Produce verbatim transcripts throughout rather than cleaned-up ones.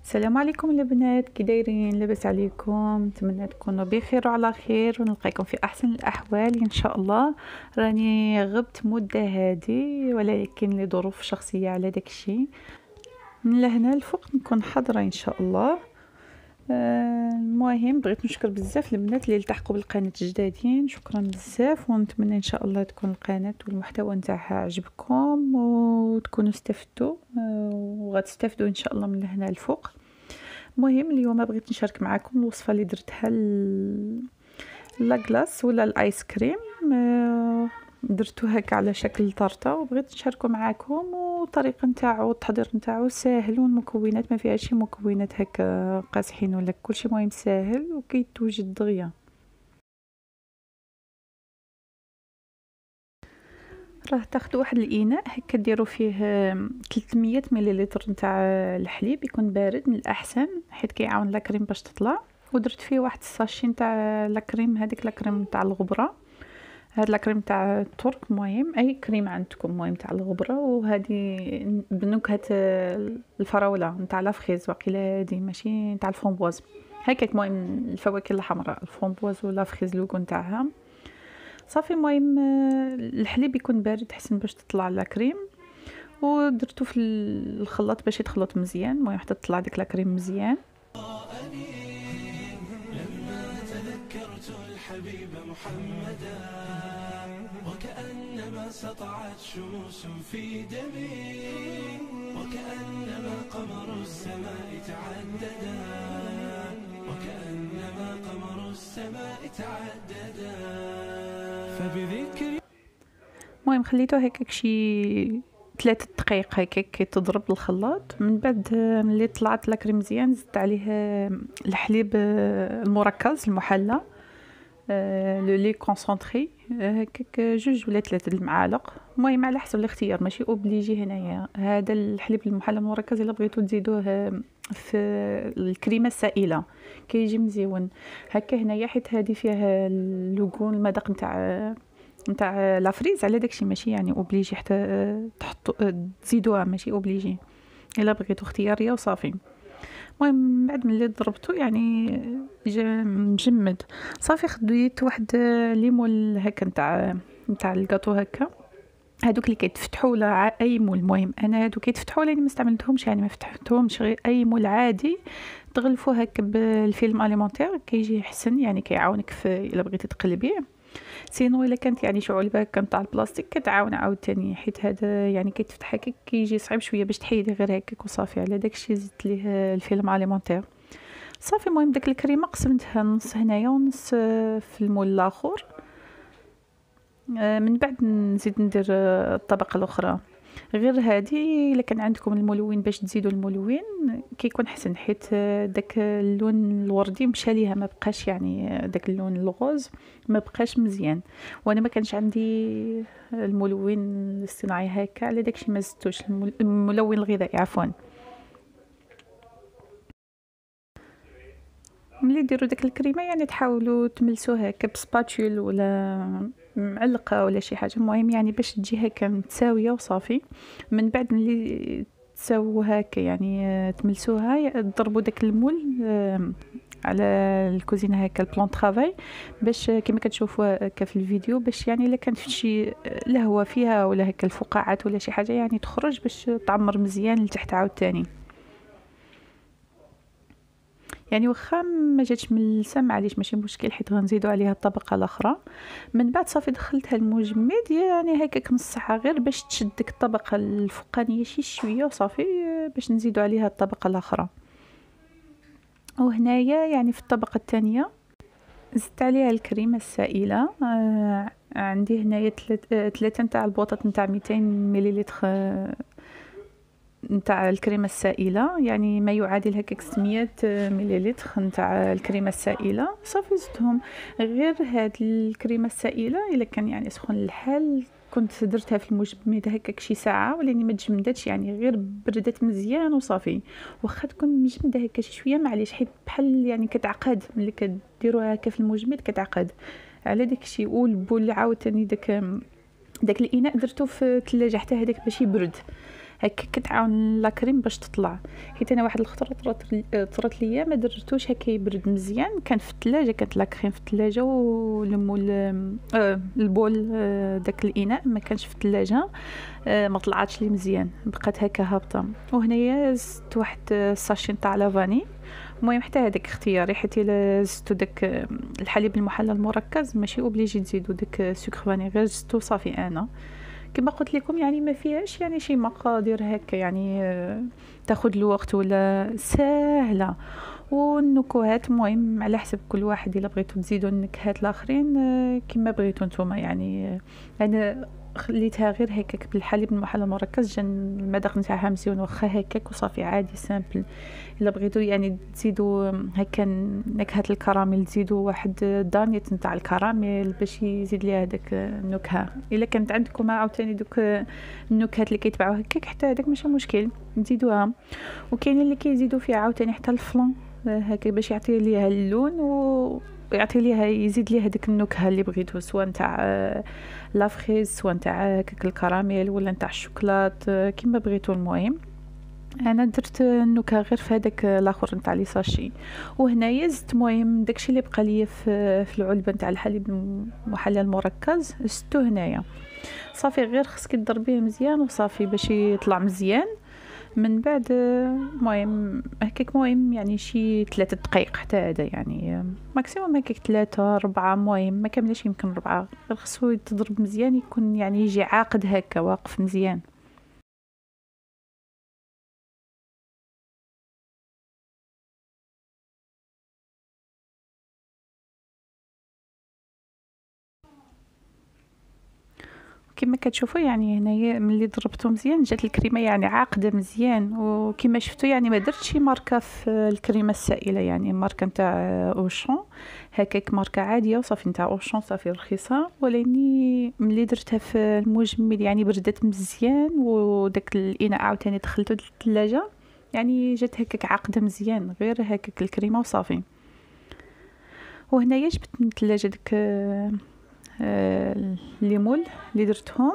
السلام عليكم البنات، كي دايرين؟ لاباس عليكم؟ نتمنى تكونوا بخير وعلى خير ونلقاكم في احسن الاحوال ان شاء الله. راني غبت مده هادي ولكن لظروف شخصيه على داكشي. من لهنا الفوق نكون حاضره ان شاء الله. آه، المهم بغيت نشكر بزاف البنات اللي التحقوا بالقناه جدادين، شكرا بزاف، ونتمنى ان شاء الله تكون القناه والمحتوى نتاعها عجبكم وتكونوا استفدتوا، آه، وغتستافدوا ان شاء الله من لهنا الفوق. المهم اليوم بغيت نشارك معكم الوصفه اللي درتها لاكلاص ولا الايس كريم. آه، درتو هكا على شكل طرطه وبغيت نشاركو معكم، والطريقه نتاعو التحضير نتاعو ساهل، والمكونات ما فيها شي مكونات هكا قاصحين ولا كلشي، مهم ساهل وكيتوجد دغيا. راه تاخدوا واحد الاناء هكا ديروا فيه ثلاثمية مليلتر نتاع الحليب، يكون بارد من الاحسن حيت كيعاون لاكريم باش تطلع. ودرت فيه واحد الساشي نتاع لاكريم، هذيك لاكريم نتاع الغبره، هاد لاكريم تاع الترك، المهم اي كريم عندكم، المهم تاع الغبره. وهذه بنكهه الفراوله نتاع لافخيز، واقيلا هذه ماشي نتاع الفومبواز، هكاك المهم الفواكه الحمراء، الفومبواز ولا فخيز لوغو نتاعها. صافي المهم الحليب يكون بارد حسن باش تطلع لاكريم، ودرتو في الخلاط باش يتخلط مزيان، المهم حتى تطلع ديك لاكريم مزيان. لما تذكرت الحبيب محمدا وكأنما سطعت شموس في دمي، وكأنما قمر السماء تعددا، وكأنما قمر السماء تعددا فبذكر. المهم خليته هكاك شي ثلاثة دقائق هكاك كيتضرب الخلاط. من بعد ملي طلعت لاكريم مزيان زدت عليه الحليب المركز المحلى، لو لي كونسونطري، هكاك جوج ولا ثلاثة المعالق، المهم على حسب الاختيار، ماشي اوبليجي. هنايا هذا الحليب المحلى المركز الا بغيتو تزيدوه في الكريمه السائله كيجي مزيون هكا هنايا، حيت هذه فيها اللوغون المذاق نتاع نتاع لافريز، على داكشي ماشي يعني اوبليجي حتى تحطوا تزيدوها، ماشي اوبليجي، الا بغيتو اختياريه وصافي. المهم بعد ملي ضربته يعني جا مجمد، صافي خديت واحد ليمون هكا نتاع نتاع الكاطو هكا، هادوك اللي كيتفتحوا ولا اي مول، المهم انا هادوك كيتفتحوا لاني ما استعملتهمش، يعني ما فتحتهمش، غير اي مول عادي تغلفوه هكا بالفيلم اليمونتير كيجي حسن، يعني كيعاونك في الا بغيتي تقلبيه. سينو الا كانت يعني شي علبه كانت تاع البلاستيك كتعاون عاوتاني، حيت هذا يعني كيتفتح هكاك كيجي صعيب شويه باش تحيدي غير هكاك وصافي. على داكشي زدت ليه الفيلم اليمونتير صافي. المهم داك الكريمه قسمتها نص هنايا ونص في المول الاخر. من بعد نزيد ندير الطبقه الاخرى غير هادي، الا كان عندكم الملون باش تزيدوا الملون كيكون حسن، حيت داك اللون الوردي مشى ليها، ما بقاش يعني داك اللون الغوز ما بقاش مزيان، وانا ما كانش عندي الملون الاصطناعي هكا، على داكشي ما زدتوش الملون الغذائي عفوا. ملي ديروا داك الكريمه يعني تحاولوا تملسوها هكا بسباتول ولا معلقه ولا شي حاجه، المهم يعني باش تجي هكا متساويه وصافي. من بعد ملي تساووا هكا يعني تملسوها، تضربوا داك المول على الكوزينه هكا البلون طرافاي، باش كما كتشوفوا هكا في الفيديو، باش يعني الا كانت شي لهوه فيها ولا هكا الفقاعات ولا شي حاجه يعني تخرج، باش تعمر مزيان لتحت عاوتاني. يعني واخا ما جاتش ملسه معليش ماشي مشكل، حيت غنزيدوا عليها الطبقه الاخرى. من بعد صافي دخلتها المجمد يعني هكاك نص ساعه غير باش تشد ديك الطبقه الفوقانيه شي شويه وصافي، باش نزيدوا عليها الطبقه الاخرى. وهنايا يعني في الطبقه الثانيه زدت عليها الكريمه السائله. آه عندي هنايا ثلاثه نتاع البوطات نتاع مئتين مليلتر نتاع الكريمه السائله، يعني ما يعادل هكاك ستمية مليلتر نتاع الكريمه السائله. صافي زدتهم غير هاد الكريمه السائله الا كان يعني سخون الحال كنت درتها في المجمد هكاك شي ساعه، ولاني ما تجمدتش يعني غير بردت مزيان وصافي. واخا تكون مجمده هكا شي شويه معليش، حيت بحال يعني كتعقد ملي كديروها هكا في المجمد كتعقد على داكشي. والبول عاوتاني داك داك الاناء درتو في الثلاجه حتى هذاك باش يبرد، هكا كتعاون لا كريم باش تطلع. حيت انا واحد الخطره طرات طرات ليا ما درتوش هكا يبرد مزيان، كان في الثلاجه، كانت لا كريم في الثلاجه ولمو آه البول آه داك الاناء ما كانش في الثلاجه، آه ما طلعاتش لي مزيان، بقات هكا هابطه. وهنايا زدت واحد ساشي تاع لافاني. المهم حتى هذاك اختياري، حيت الا زدتو داك الحليب المحلى المركز ماشي اوبليجي تزيدو داك سكر فاني، غير زدتو صافي. انا كما قلت لكم يعني ما فيهاش يعني شي مقادير هكا يعني تاخذ الوقت ولا سهله. والنكهات مهم على حسب كل واحد، الا بغيتو تزيدوا النكهات الاخرين كما بغيتو نتوما. يعني انا خليتها غير هكاك بالحليب المحلى المركز، جا المذاق نتاعها مزيان واخا هكاك وصافي عادي سامبل. الا بغيتو يعني تزيدوا هكا نكهه الكراميل، تزيدوا واحد دانيت نتاع الكراميل باش يزيد ليها داك النكهه. الا كانت عندكم عاوتاني دوك النكهات اللي كيتباعوا هكاك حتى هذاك ماشي مشكل نزيدوها. وكاين اللي كيزيدوا فيها عاوتاني حتى الفلون هكا باش يعطي ليها اللون ويعطي ليها يزيد ليها ديك النكهه اللي بغيتو، سواء نتاع لا فريز سواء نتاع هكاك الكراميل ولا نتاع الشوكولات كيما بغيتو. المهم انا درت النكهه غير في هذاك الاخر نتاع لي ساشي. وهنايا زدت مهم داكشي اللي بقى ليا في في العلبه نتاع الحليب المحلى المركز زدتو هنايا صافي. غير خصك تضربيه مزيان وصافي باش يطلع مزيان. من بعد مهم هكاك مهم يعني شي ثلاثة دقائق حتى هذا يعني ماكسيموم هكاك ثلاثة أربعة، مهم ما كاملاش يمكن ربعة، غير خصو يتضرب مزيان يكون يعني يجي عاقد هكا واقف مزيان. كما كتشوفوا يعني هنايا ملي ضربته مزيان جات الكريمه يعني عاقده مزيان. وكما شفتوا يعني ما درتش شي ماركه في الكريمه السائله، يعني ماركه نتاع اوشون هكاك ماركه عاديه وصافي نتاع اوشون صافي رخيصه. ولاني ملي درتها في المجمد يعني بردت مزيان وداك الاناء عاوتاني دخلته للثلاجه يعني جات هكاك عاقده مزيان غير هكاك الكريمه وصافي. وهنايا جبت من الثلاجه ديك الليمون اللي درتهم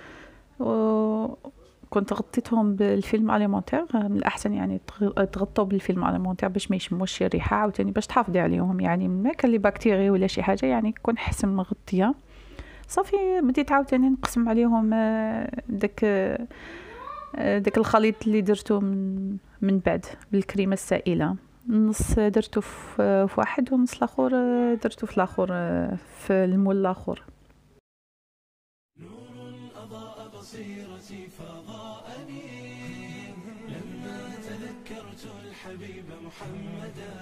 وكنت غطيتهم بالفيلم اليمونتير. من الاحسن يعني تغطوا بالفيلم اليمونتير باش ما يشموش الريحه عاوتاني باش تحافظي عليهم، يعني ما كان لي بكتيريا ولا شي حاجه يعني يكون حسن مغطيه صافي. بديت عاوتاني نقسم عليهم داك داك الخليط اللي درته من من بعد بالكريمه السائله. نص درته في واحد ونص الاخر درته في الاخر في المول الاخر. نور أضاء بصيرتي فضاءني لما تذكرت الحبيب محمدا،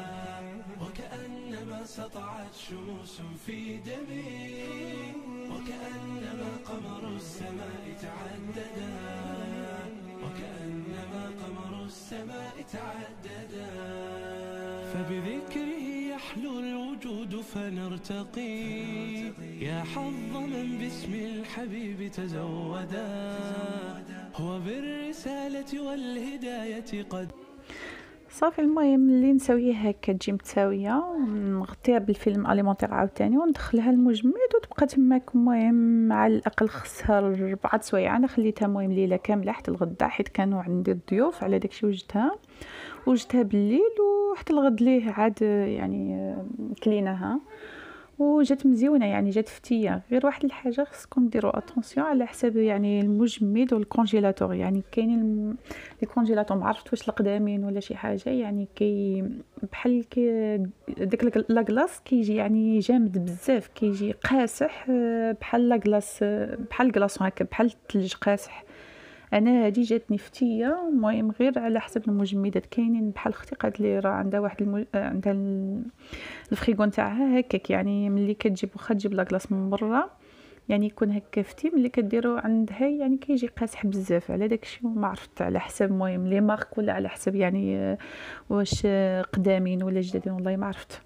وكأنما سطعت شموس في دمي، وكأنما قمر السماء تعددا، وكأنما قمر السماء تعددا. فبذكره يحلو الوجود فنرتقي، يا حظ من باسم الحبيب تزودا، هو بالرسالة والهداية قد صافي. المهم اللي نسويه هكا تجي متساويه نغطيها بالفيلم اليمونتير عاوتاني وندخلها المجمد وتبقى تماك. المهم على الاقل خصها ربعة سوايع. انا خليتها مهم ليله كامله حتى الغدا حيت كانوا عندي الضيوف، على داكشي وجدتها وجدتها بالليل وحتى الغد ليه عاد يعني كليناها وجات مزيونه يعني جات فتيه. غير واحد الحاجه خصكم ديروا اتونسيون على حساب يعني المجمد والكونجيلاتور. يعني كاينين لي كونجيلاتور ما عرفت واش القدامين ولا شي حاجه يعني كي بحال كي داك لاكلاص كيجي يعني جامد بزاف، كيجي قاسح بحال لاكلاص بحال الكلاصون هكا بحال الثلج قاسح. انا هذه جاتني فتيه. المهم غير على حسب المجمدات كاينين بحال اختي قالت لي راه عندها واحد المج... عندها الفريغو نتاعها هكاك يعني ملي كتجيب واخا تجيب لاكلاص من برا يعني يكون هكا فتي ملي كديروا عندها يعني كيجي قاسح بزاف. على داكشي ما عرفت على حسب المهم لي مارك ولا على حسب يعني واش قدامين ولا جدادين والله ما عرفت.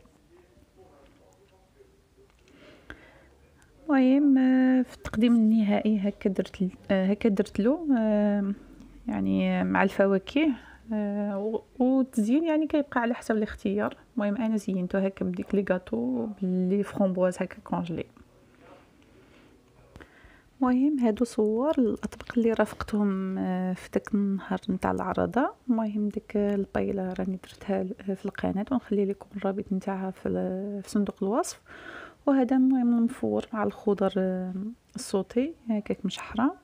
المهم في التقديم النهائي هكا درت هكا درت له يعني مع الفواكه والتزيين يعني كيبقى على حسب الاختيار. المهم انا زينته هكا بديك لي غاتو باللي فرامبواز هكا كونجلي. المهم هادو صور الاطباق اللي رافقتهم آه، في داك النهار نتاع العرضه. المهم ديك البايله راني درتها ل- في القناه، ونخلي لكم الرابط نتاعها في ال- في صندوق الوصف. وهذا المهم المفور مع الخضر آه، الصوتي هكاك مشحره.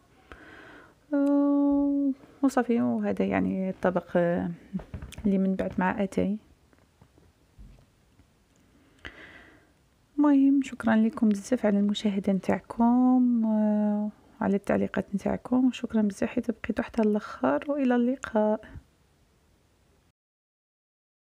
آه، وصافي. وهذا يعني الطبق آه، اللي من بعد مع اتاي. المهم شكرا لكم بزاف على المشاهده نتاعكم آه، وعلى التعليقات نتاعكم. شكرا بزاف حيت بقيتوا حتى الاخر، والى اللقاء.